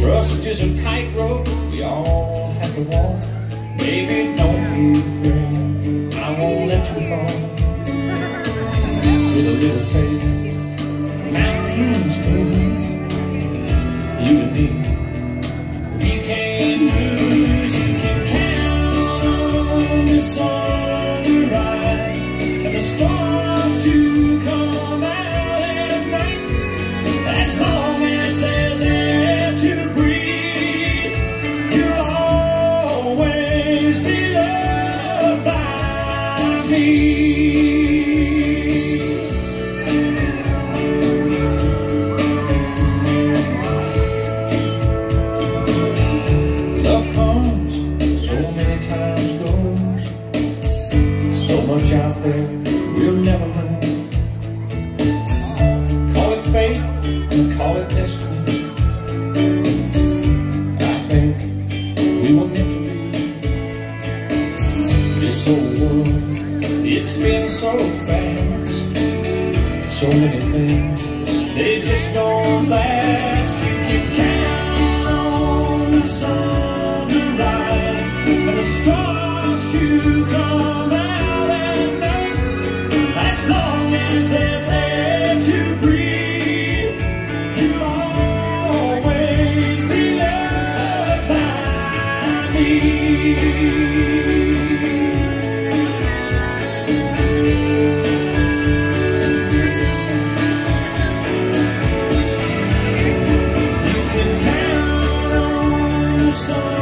Trust is a tightrope we all have to walk. Baby, don't be afraid, I won't let you fall. With a little faith, mountains move. You and me, we can't lose. You can count on the sun to rise and the stars to come out at night. As long as there's air to breathe, you'll always be loved by me. Love comes, so many times goes, so much out there we'll never know. Call it fate, call it destiny. I think we were meant to be. This whole world, it spins so fast. So many things, they just don't last. You can count on the sun to rise and the stars to come out at night. As long as there's air to breathe, you'll always be loved by me. You can count on the sun